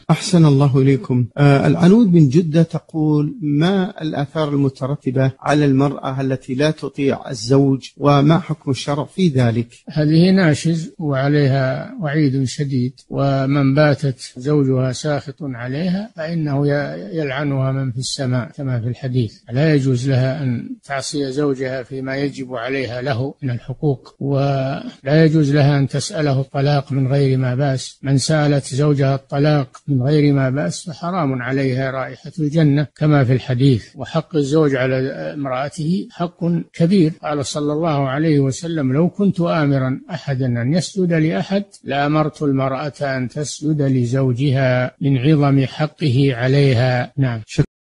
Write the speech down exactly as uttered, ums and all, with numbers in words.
أحسن الله إليكم. آه العنود من جدة تقول: ما الآثار المترتبة على المرأة التي لا تطيع الزوج، وما حكم الشرع في ذلك؟ هذه ناشز وعليها وعيد شديد، ومن باتت زوجها ساخط عليها فإنه يلعنها من في السماء كما في الحديث. لا يجوز لها أن تعصي زوجها فيما يجب عليها له من الحقوق، ولا يجوز لها أن تسأله الطلاق من غير ما بأس. من سألت زوجها الطلاق من غير ما بأس فحرام عليها رائحة الجنة كما في الحديث. وحق الزوج على امرأته حق كبير. قال صلى الله عليه وسلم: لو كنت آمرا أحدا أن يسجد لأحد لأمرت المرأة أن تسجد لزوجها من عظم حقه عليها. نعم.